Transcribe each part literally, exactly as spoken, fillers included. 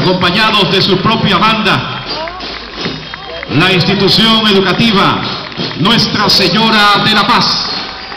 acompañados de su propia banda, la institución educativa Nuestra Señora de la Paz.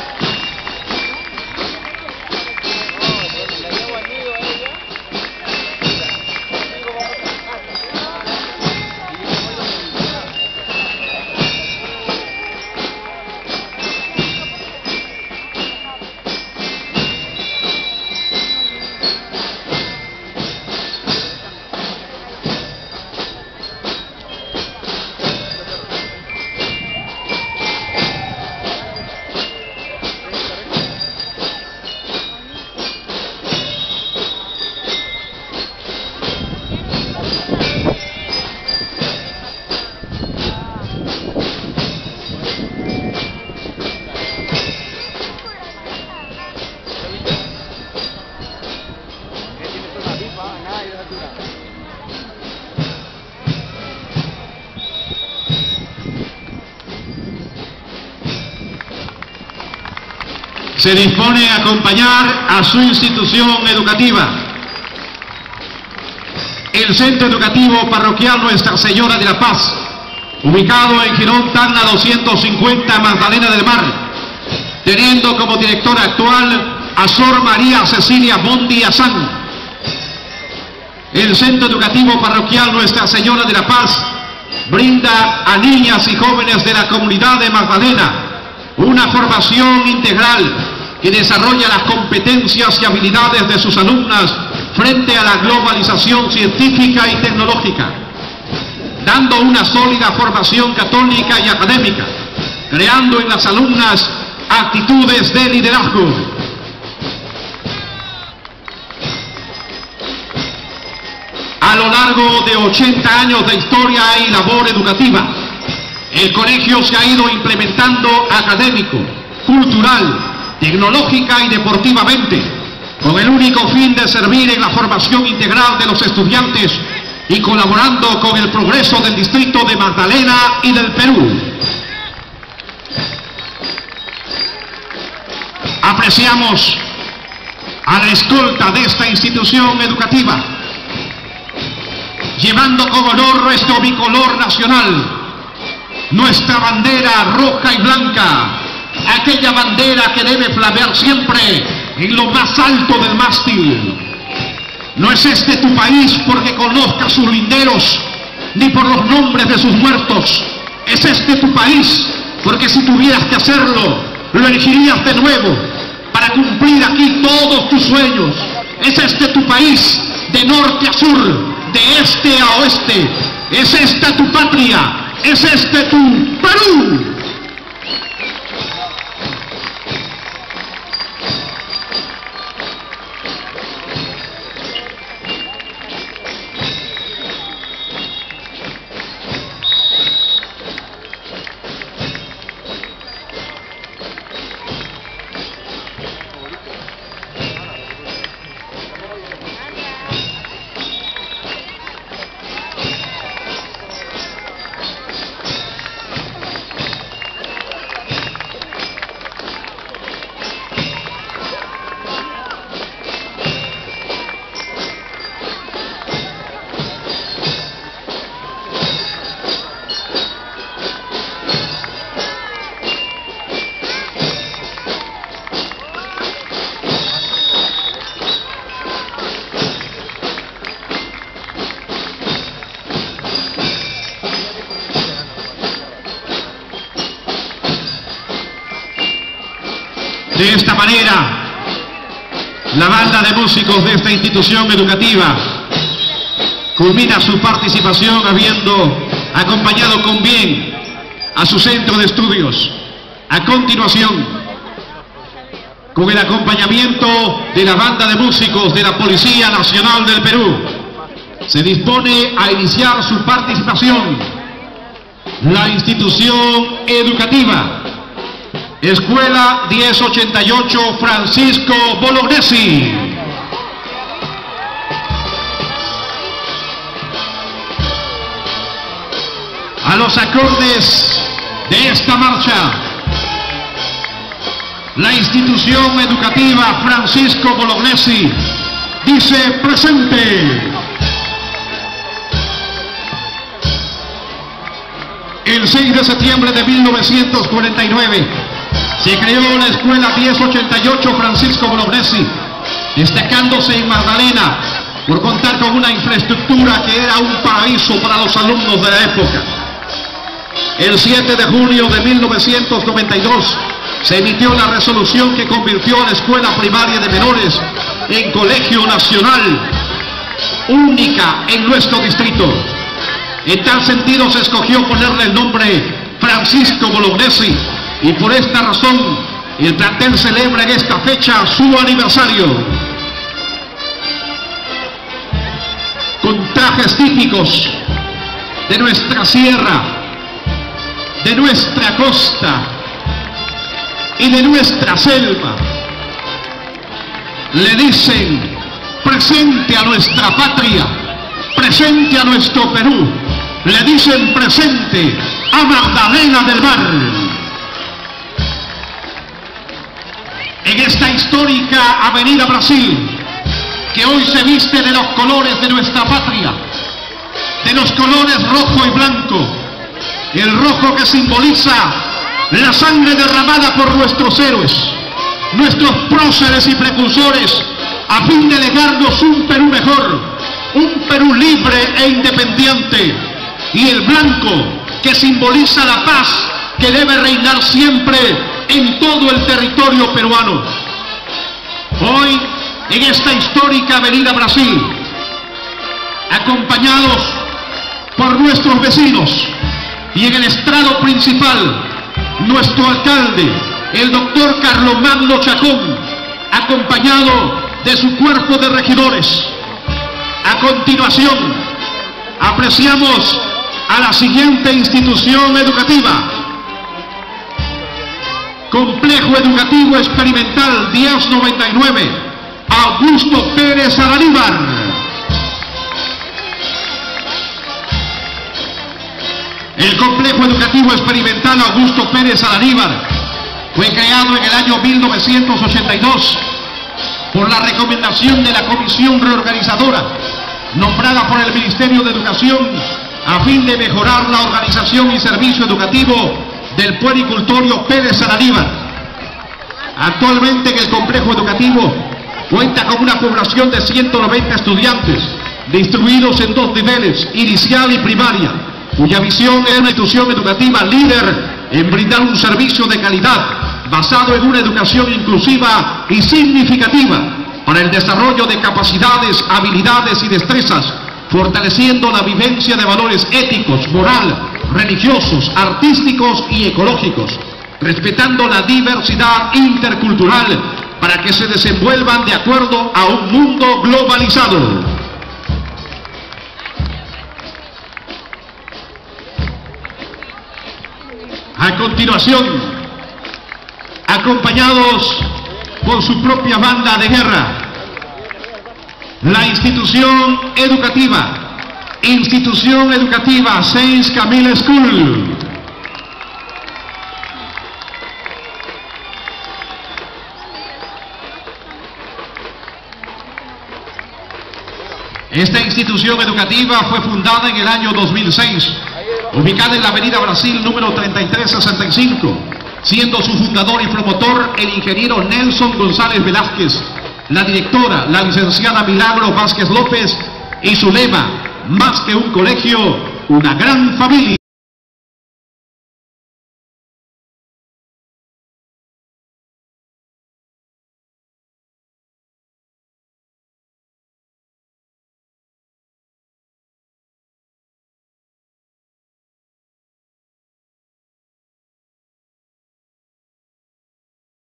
Se dispone a acompañar a su institución educativa, el Centro Educativo Parroquial Nuestra Señora de la Paz, ubicado en Girón Tacna doscientos cincuenta, Magdalena del Mar, teniendo como directora actual a Sor María Cecilia Bondi Azán. El Centro Educativo Parroquial Nuestra Señora de la Paz brinda a niñas y jóvenes de la comunidad de Magdalena una formación integral que desarrolla las competencias y habilidades de sus alumnas frente a la globalización científica y tecnológica, dando una sólida formación católica y académica, creando en las alumnas actitudes de liderazgo. A lo largo de ochenta años de historia y labor educativa, el colegio se ha ido implementando académico, cultural, tecnológica y deportivamente, con el único fin de servir en la formación integral de los estudiantes y colaborando con el progreso del distrito de Magdalena y del Perú. Apreciamos a la escolta de esta institución educativa, llevando con honor nuestro bicolor nacional, nuestra bandera roja y blanca, aquella bandera que debe flamear siempre en lo más alto del mástil. No es este tu país porque conozcas sus linderos, ni por los nombres de sus muertos. Es este tu país porque si tuvieras que hacerlo, lo elegirías de nuevo para cumplir aquí todos tus sueños. Es este tu país, de norte a sur, de este a oeste. Es esta tu patria, es este tu Perú. De esta manera, la banda de músicos de esta institución educativa culmina su participación habiendo acompañado con bien a su centro de estudios. A continuación, con el acompañamiento de la banda de músicos de la Policía Nacional del Perú, se dispone a iniciar su participación la institución educativa Escuela diez ochenta y ocho Francisco Bolognesi. A los acordes de esta marcha, la institución educativa Francisco Bolognesi dice presente. el seis de septiembre de mil novecientos cuarenta y nueve, se creó la Escuela diez ochenta y ocho Francisco Bolognesi, destacándose en Magdalena por contar con una infraestructura que era un paraíso para los alumnos de la época. El siete de junio de mil novecientos noventa y dos se emitió la resolución que convirtió a la Escuela Primaria de Menores en Colegio Nacional, única en nuestro distrito. En tal sentido se escogió ponerle el nombre Francisco Bolognesi, y por esta razón el plantel celebra en esta fecha su aniversario. Con trajes típicos de nuestra sierra, de nuestra costa y de nuestra selva, le dicen presente a nuestra patria, presente a nuestro Perú, le dicen presente a Magdalena del Mar. En esta histórica Avenida Brasil, que hoy se viste de los colores de nuestra patria, de los colores rojo y blanco, el rojo que simboliza la sangre derramada por nuestros héroes, nuestros próceres y precursores, a fin de legarnos un Perú mejor, un Perú libre e independiente, y el blanco que simboliza la paz que debe reinar siempre en todo el territorio peruano. Hoy, en esta histórica Avenida Brasil, acompañados por nuestros vecinos, y en el estrado principal, nuestro alcalde, el doctor Carlomagno Chacón, acompañado de su cuerpo de regidores. A continuación, apreciamos a la siguiente institución educativa: Complejo Educativo Experimental diez noventa y nueve, Augusto Pérez Araníbar. El Complejo Educativo Experimental Augusto Pérez Araníbar fue creado en el año mil novecientos ochenta y dos por la recomendación de la Comisión Reorganizadora, nombrada por el Ministerio de Educación, a fin de mejorar la organización y servicio educativo del puericultorio Pérez Araníbar. Actualmente en el complejo educativo cuenta con una población de ciento noventa estudiantes, distribuidos en dos niveles, inicial y primaria, cuya visión es una institución educativa líder en brindar un servicio de calidad basado en una educación inclusiva y significativa para el desarrollo de capacidades, habilidades y destrezas, fortaleciendo la vivencia de valores éticos, moral, religiosos, artísticos y ecológicos, respetando la diversidad intercultural para que se desenvuelvan de acuerdo a un mundo globalizado. A continuación, acompañados por su propia banda de guerra, la institución educativa, institución educativa Saint Camille School. Esta institución educativa fue fundada en el año dos mil seis, ubicada en la Avenida Brasil número treinta y tres sesenta y cinco, siendo su fundador y promotor el ingeniero Nelson González Velázquez, la directora, la licenciada Milagro Vázquez López, y su lema: más que un colegio, una gran familia.